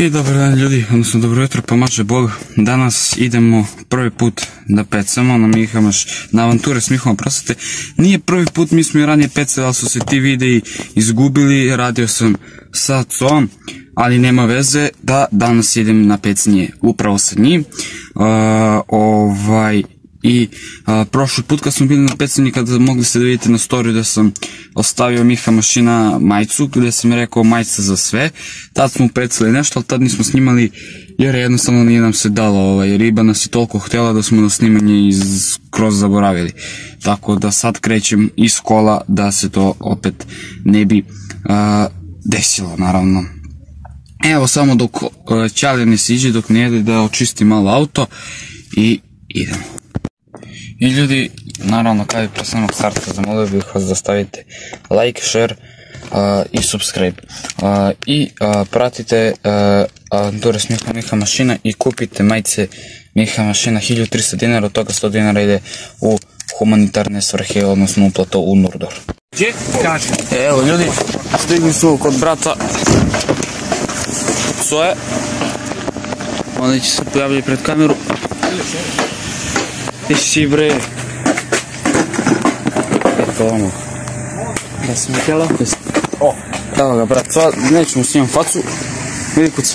I dobar dan ljudi, odnosno dobro jutro, pomaže Bog. Danas idemo prvi put da pecamo na avanture s Mihom, prostite. Nije prvi put, mi smo i ranije pecali, ali su se ti videi izgubili, radio sam sa Coom, ali nema veze da danas idem na pecanje upravo sa njim. I prošli put kad smo bili na pecanju, kada mogli ste da vidite na storiju da sam ostavio Miha mašina majicu, gdje sam rekao majica za sve, tad smo pecali nešto, ali tad nismo snimali jer jednostavno nije nam se dalo, riba nas je toliko htjela da smo na snimanje skroz zaboravili. Tako da sad krećem iz kola da se to opet ne bi desilo, naravno. Evo samo dok Ćale ne siđe, dok ne jede, da očisti malo auto i idemo. I ljudi, naravno kada bi pre samog starta zamolio bih vas da stavite like, share i subscribe. I pratite avanture s Miha mašina i kupite majice Miha mašina, 1300 dinara, od toga 100 dinara ide u humanitarne svrhe, odnosno uplato u Nurdor. Gdje? Kaži. Evo ljudi, stigli smo kod brata Coe. Onda će se pojavljati pred kameru. Ti si bre. Eto ono. Da si mi htjela? Evo ga brat, nećemo s njom facu. Vidi kuca.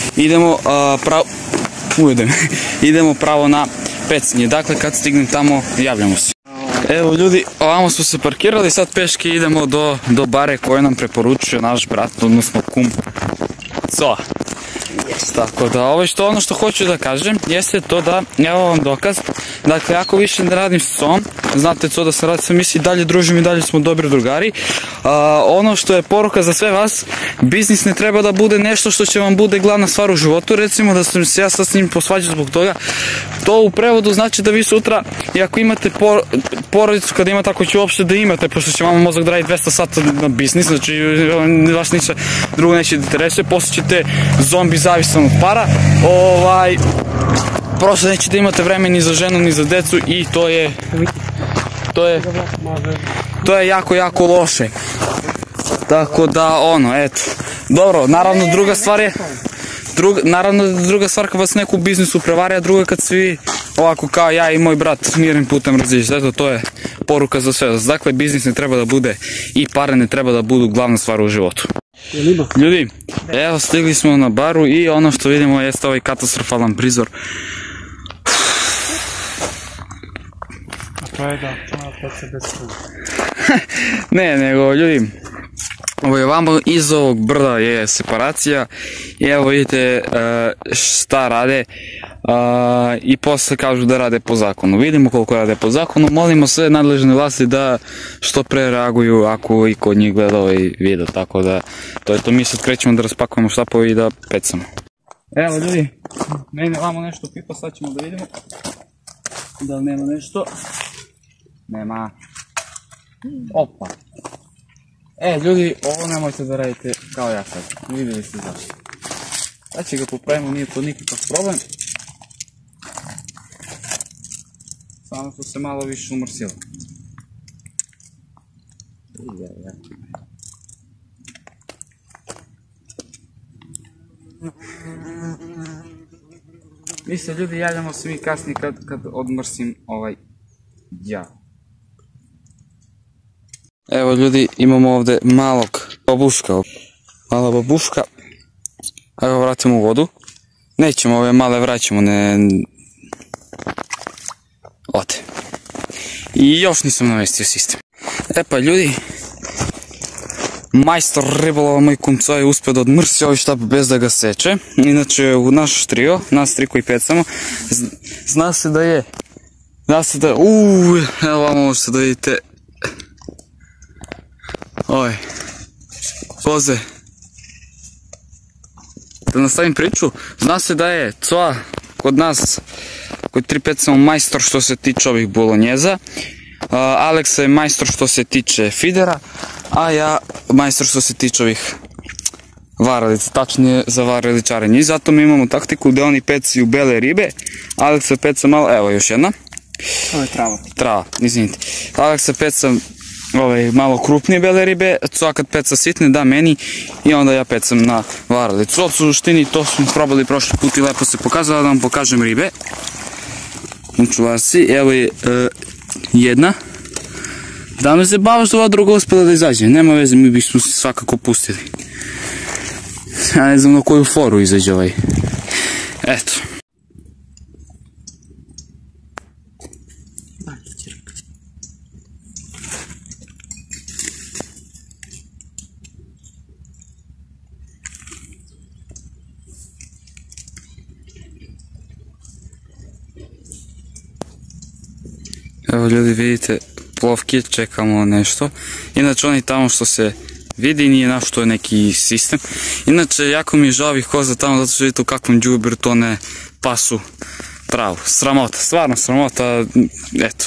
Idemo pravo na pecanje. Dakle, kad stignem tamo, javljamo se. Evo ljudi, ovamo smo se parkirali, sad peške idemo do bare koje nam preporučuje naš brat, odnosno kum Coa. Tako da, ono što hoću da kažem jeste to da, evo vam dokaz, dakle, ako više ne radim s Coom, znate Co da se radi sa mi se i dalje družimo i dalje smo dobri drugari. Ono što je poruka za sve vas, biznis ne treba da bude nešto što će vam bude glavna stvar u životu, recimo da sam se ja sad s njim posvađao zbog toga, to u prevodu znači da vi sutra, i ako imate porodicu, kada imate, ako će uopšte da imate, pošto će vama mozak da radi 200 sata na biznis, znači vas ništa drugo neće da interesuje, posle ćete zombi zavisan od para, prosto nećete imate vreme ni za ženu ni za decu i to je jako, jako loše. Tako da, eto. Dobro, naravno druga stvar kad vas neko u biznisu prevari, a druga kad svi ovako kao ja i moj brat mirnim putem raziđe. Eto, to je poruka za sve. Dakle, biznis ne treba da bude i pare ne treba da budu glavna stvar u životu. Ljudi, evo stigli smo na baru i ono što vidimo jeste ovaj katastrofalan prizor. To je da, peca bez struja. Ne, nego ljudi, ovamo iz ovog brda je separacija i evo vidite šta rade i posle kažu da rade po zakonu. Vidimo koliko rade po zakonu, molimo sve nadležne vlasti da što pre reaguju ako i kod njih gleda ovaj video, tako da to je to, mi sad krećemo da raspakujemo štapove i da pecamo. Evo ljudi, mene vamo nešto pipa, sad ćemo da vidimo da li nema nešto. Nema. Opa. Ljudi, ovo nemojte da radite kao ja sad. Vidjeli ste zašto. Sad će ga popravimo, nije to nikakav problem. Samo su se malo više umrsilo. Mi se ljudi javljamo se mi kasnije kad odmrsim ovaj ja. Evo ljudi, imamo ovdje malog babuška. Mala babuška. Evo vratimo u vodu. Nećemo ove male vraćamo, ne... Ode. I još nisam namestio sistem. E pa ljudi, majstor ribolova moj kum Coa je uspio da odmrsi ovaj štap bez da ga seče. Inače u naš trio, nas tri koji pecamo, zna se da je, evo vamo možete da vidite, koze. Da nastavim priču, zna se da je Coa kod nas, kod tri pecamo, majstor što se tiče ovih bolonjeza, Aleksa je majstor što se tiče fidera, a ja majstor što se tiče ovih varalica, tačnije za varaličarenje. I zato mi imamo taktiku da oni pecaju bele ribe, Aleksa peca malo, evo još jedna. Ovo je trava. Trava, izvinite. Aleksa peca malo krupnije bele ribe, Coa kad peca sitne da meni i onda ja pecam na varalicu. Od suštini to smo probali prošli put i lepo se pokazala, da vam pokažem ribe. U čuvarci, evo je jedna. Da me se bavaš da ova druga uspela da izađe, nema veze, mi bismo se svakako pustili. Ja ne znam na koju foru izađe ovaj. Eto. Evo ljudi, vidite plovke, čekamo nešto. Inače oni tamo što se vidi nije naš, to je neki sistem. Inače jako mi je žao ovih koza tamo zato što vidite u kakvom đubru to ne pasu travu. Sramota, stvarno sramota, eto.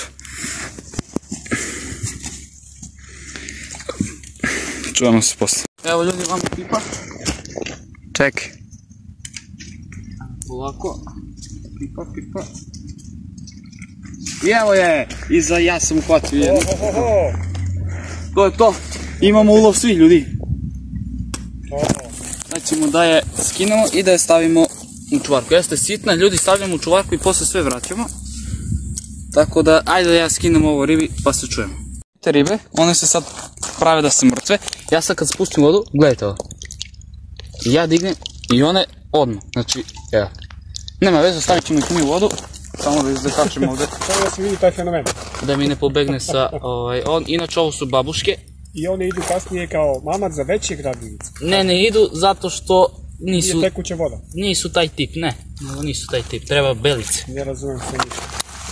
Čujemo se posle. Evo ljudi, vam pipa. Čekaj. Ovako. Pipa. I evo je, ja sam uhvatio jednu. To je to, imamo ulov svih ljudi. Sad ćemo da je skinemo i da je stavimo u čuvarku. Jeste sitna, ljudi, stavljamo u čuvarku i posle sve vraćamo. Tako da, ajde da ja skinem ovo ribi pa se čujemo. Te ribe, one se sad prave da se mrtve. Ja sad kad spustim vodu, gledajte ovo. Ja dignem i one odmah, znači, evo. Nema veze, stavit ćemo ih mi u vodu. Samo da zakačemo ovdje. Samo da se vidi taj fenomen. Da mi ne pobegne sa inače ovo su babuške. I one idu kasnije kao mamac za veće gradljivice. Ne idu zato što nisu... Nije tekuća voda. Nisu taj tip, ne. Nisu taj tip, treba belice. Ne razumijem se ništa.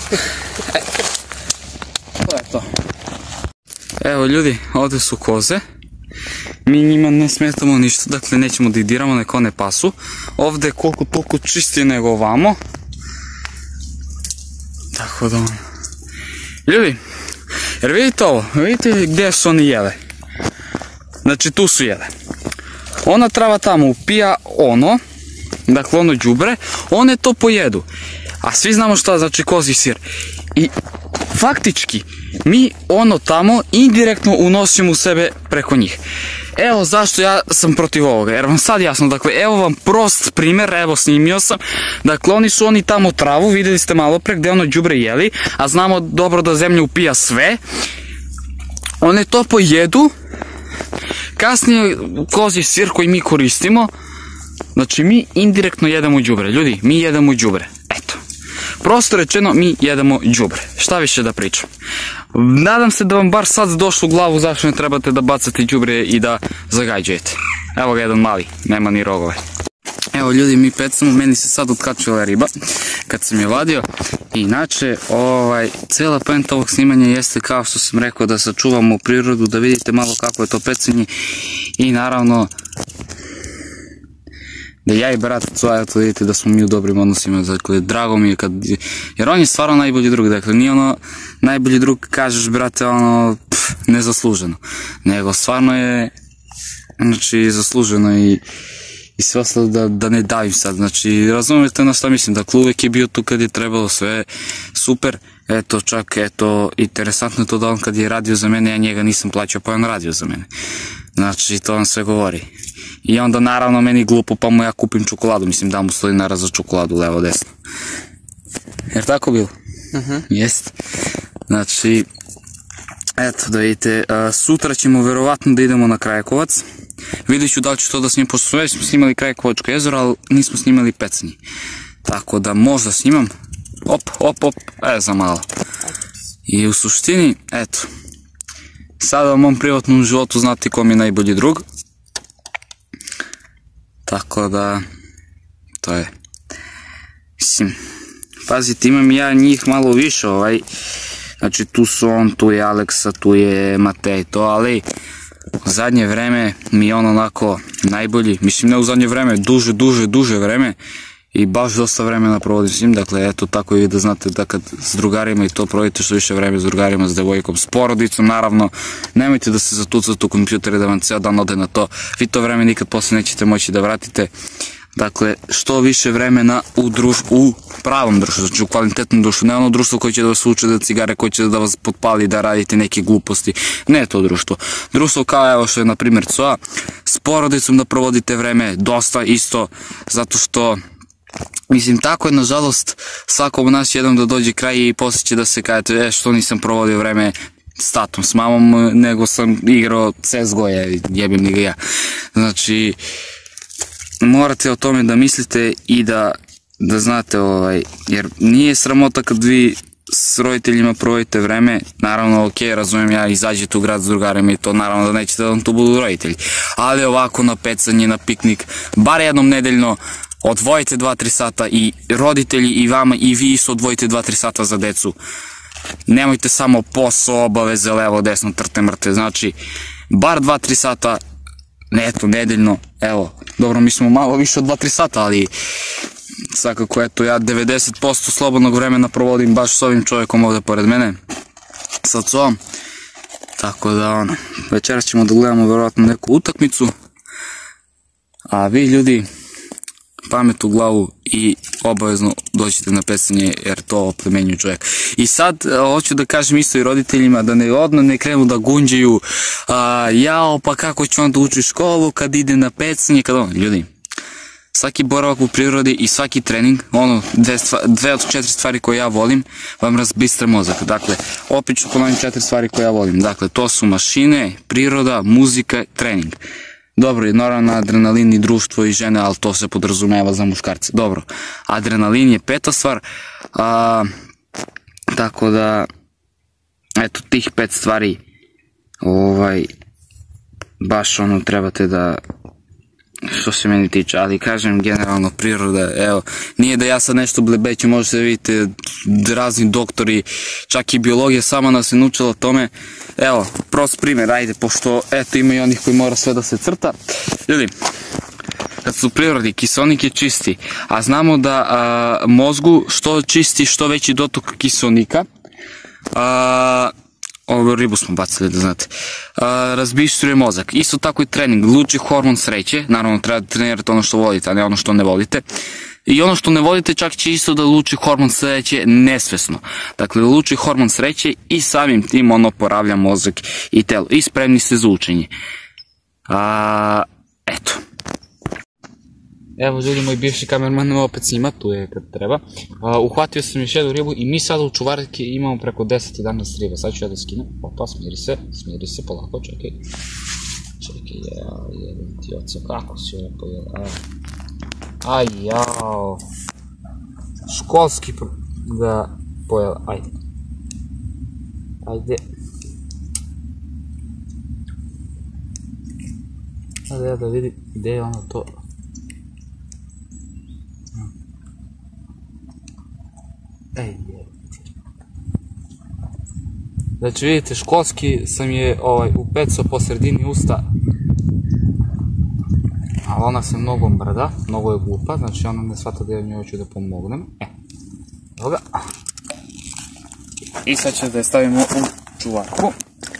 To je to. Evo ljudi, ovdje su koze. Mi njima ne smetamo ništa, dakle nećemo da ih diramo, nek one pasu. Ovdje je koliko toliko čistije nego ovamo. Tako da... Ljudi, jer vidite ovo, vidite gdje su oni jele. Znači tu su jele. Ona trava tamo upija ono, dakle ono đubre, one to pojedu. A svi znamo šta znači kozji sir. I faktički, mi ono tamo indirektno unosimo u sebe preko njih. Evo zašto ja sam protiv ovoga, jer vam sad jasno, dakle, evo vam prost primjer, evo snimio sam, dakle, oni tamo travu, vidjeli ste malo pre gdje ono đubre jeli, a znamo dobro da zemlja upija sve, one to pojedu, kasnije kozji sir koji mi koristimo, znači mi indirektno jedemo đubre, ljudi, mi jedemo đubre, eto. Prosto rečeno, mi jedemo đubre. Šta više da pričam? Nadam se da vam bar sad došlo u glavu zašto ne trebate da bacate đubre i da zagađujete. Evo ga jedan mali, nema ni rogove. Evo ljudi, mi pecamo, meni se sad otkačila riba kad sam je vadio. Inače, cijela poenta ovog snimanja jeste, kao što sam rekao, da sačuvamo prirodu, da vidite malo kako je to pecanje i naravno da ja i brat Coa, to vidite da smo mi u dobrim odnosima, dakle, drago mi je jer on je stvarno najbolji drug, dakle, nije ono najbolji drug, kažeš, brate, ono, nezasluženo, nego stvarno je, znači, zasluženo i sve ostalo da ne davim sad, znači, razumijete na šta mislim, dakle, uvek je bio tu kad je trebalo, sve super, eto, čak, eto, interesantno je to da on kad je radio za mene, ja njega nisam plaćao, pa on radio za mene, znači, to vam sve govori. I onda naravno meni glupo pa mu ja kupim čokoladu, mislim da mu stoji dinara za čokoladu levo desno. Jer tako bilo? Jest. Znači, eto da vidite, sutra ćemo verovatno da idemo na Krajekovac. Vidjet ću da li ću to da snimam, pošto već smo snimali Krajekovačko jezero, ali nismo snimali pecanje. Tako da možda snimam, op, za malo. I u suštini, eto, sada u mom privatnom životu znate ko mi je najbolji drug. Tako da, to je, mislim, pazite, imam ja njih malo više, znači tu su on, tu je Aleksa, tu je Matej, to, ali u zadnje vreme mi je on onako najbolji, mislim ne u zadnje vreme, duže vreme i baš dosta vremena provodim s njim, dakle eto tako i da znate da kad s drugarima i to provodite što više vreme s drugarima, s devojkom, s porodicom, naravno, nemojte da se zatucate u kompjutere da vam ceo dan ode na to, vi to vreme nikad posle nećete moći da vratite, Dakle, što više vremena u pravom društvu, znači u kvalitetnom društvu, ne ono društvo koje će da vas uče da cigare, koje će da vas potpali, da radite neke gluposti, ne to društvo. Društvo kao evo što je na primjer COA, s porodicom da provodite vreme, dosta isto, zato što, mislim, tako je nažalost svakom od nas jednom da dođe kraj i poslije će da se kažete, što nisam provodio vreme s tatom, s mamom, nego sam igrao CSGO, jebim li ga ja. Znači, morate o tome da mislite i da znate, jer nije sramota kad vi s roditeljima provodite vreme, naravno, ok, razumijem ja, izađete u grad s drugarima i to, naravno da nećete da vam to budu roditelji, ali ovako na pecanje, na piknik, bar jednom nedeljno, odvojite 2-3 sata i roditelji i vama i vi isto odvojite 2-3 sata za decu. Nemojte samo posao, obaveze, levo, desno, trte, mrte, znači, bar 2-3 sata, eto, nedeljno, evo, dobro, mi smo malo više od 2-3 sata, ali svakako, eto, ja 90% slobodnog vremena provodim baš s ovim čovjekom ovdje pored mene, sa COA-om, tako da, večeras ćemo da gledamo vjerojatno neku utakmicu, a vi ljudi, pamet u glavu i obavezno dođite na pecanje jer to oplemenjuje čovjek. I sad hoću da kažem isto i roditeljima da ne krenu da gunđaju jao pa kako će on da uči školu kad ide na pecanje, ljudi, svaki boravak u prirodi i svaki trening, dve od 4 stvari koje ja volim, vam razbistre mozak. Dakle, opet ću ponovim 4 stvari koje ja volim. Dakle, to su mašine, priroda, muzika, trening. Dobro, je naravno adrenalin i društvo i žene, ali to se podrazumeva za muškarce. Dobro, adrenalin je 5. stvar, tako da, eto, tih 5 stvari, baš trebate da, što se meni tiče, ali kažem generalno priroda, evo, nije da ja sad nešto blebeću, možete da vidite razni doktori, čak i biologija sama nas je naučila tome, evo, prost primjer, ajde, pošto, eto, ima i onih koji mora sve da se crta, ljudi, kad su u prirodi, kiseonik je čisti, a znamo da mozgu što čisti, što veći dotok kiseonika, ovu ribu smo bacili da znate, razbistruje mozak. Isto tako i trening, luči hormon sreće, naravno treba da trenirate ono što volite, a ne ono što ne volite. I ono što ne volite čak će isto da luči hormon sreće nesvesno. Dakle, luči hormon sreće i samim tim ono poravlja mozak i telo. I spremni ste za učenje. Eto. Evo ljudi, moj bivši kamerman opet snima, tu je kad treba. Uhvatio sam još jednu ribu i mi sada u čuvarki imamo preko 10-11 riba. Sad ću ja da skinem. Opa, smiri se, polako, čekaj. Čekaj, jedan ti oca, kako si ovo pojel? Aj, jao. Školski ga pojel, ajde. Ajde. Sada ja da vidim gde je ono to. Znači vidite, školski sam je upecao po sredini usta, ali ona se mnogo mrda, mnogo je glupa, znači ona ne shvata da ja njoj hoću da pomognem. Evo ga. I sad će da je stavimo u čuvarku.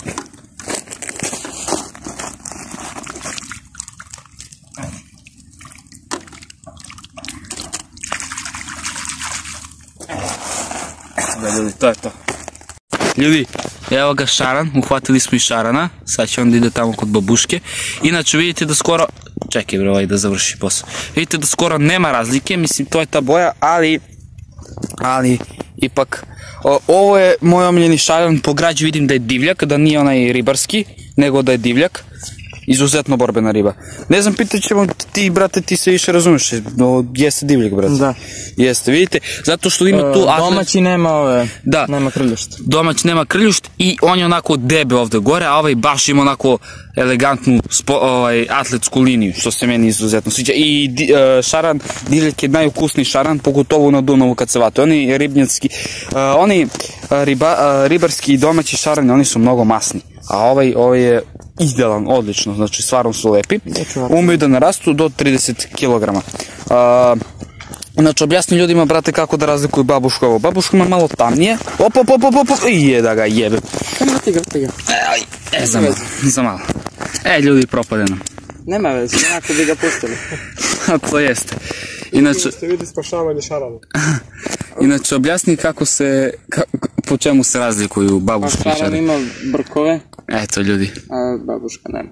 Ljudi, to je to. Ljudi, evo ga šaran, uhvatili smo i šarana, sad će on da ide tamo kod babuške. Inače vidite da skoro, čekaj bre, da završi posao. Vidite da skoro nema razlike, mislim to je ta boja, ali ipak, ovo je moj omiljeni šaran, po građu vidim da je divljak, da nije onaj ribarski, nego da je divljak. Izuzetno borbena riba. Ne znam, pitat ćemo ti, brate, ti se više razumeš, jeste divljak, brate. Da. Jeste, vidite, zato što ima tu... Domaći nema nema krljušt. Domaći nema krljušt i on je onako debe ovde gore, a ovaj baš ima onako elegantnu atletsku liniju, što se meni izuzetno sviđa. I šaran, divljak je najukusniji šaran, pogotovo na Dunavu kad se vate. Oni ribnjacki, oni ribarski i domaći šarani, oni su mnogo masni. A ovaj je idealan, odlično, znači stvarno su lepi. Umeju da narastu do 30 kg. Znači, objasni ljudima, brate, kako da razlikuju babušku ovo. Babušku ima malo tamnije. Op, i je da ga jebe. Vrti ga. Za malo. Ljudi, propade nam. Nema veze, onako bi ga pustili. To jeste. Inače, Ste vidi spašavanje šarana. inače objasni kako se, po čemu se razlikuju babuške i Šaran šarane. ima brkove, Eto ljudi, a babuška nema.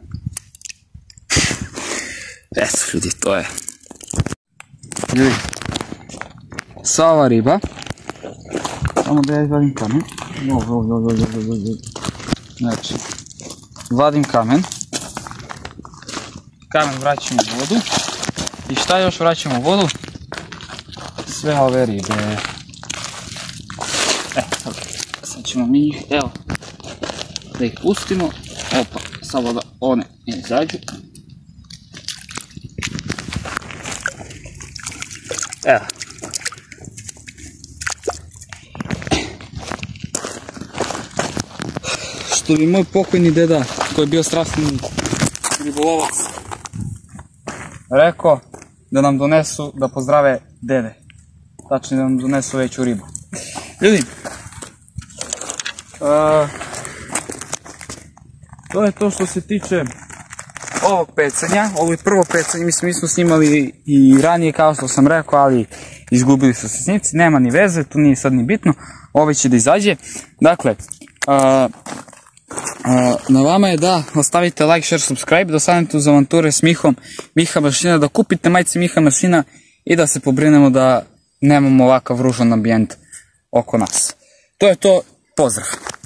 eto ljudi, to je. Ljudi, sva ova riba, samo da ja izvadim kamen. Znači, vadim kamen. Kamen vraćam u vodu. I šta još vraćam u vodu? Sve ove ribe. Sad ćemo mi ih, evo, da ih pustimo. Opa, samo da one ne izađu. Evo. Što bi moj pokojni deda, koji je bio strasni ribolovac, rekao da nam donesu, da pozdrave dede. Tačnije da nam donesu veću ribu. Ljudi, to je to što se tiče ovog pecanja. Ovo je prvo pecanje, mislim mi smo snimali i ranije kao što sam rekao, ali izgubili su se snimci, nema ni veze, tu nije sad ni bitno, ovaj će da izađe. Dakle, na vama je da ostavite like, share, subscribe, da ostanete uz avanture s Mihom, Miha Mašina, da kupite majice Miha Mašina i da se pobrinemo da nemamo ovakav ružan ambijent oko nas. To je to, pozdrav!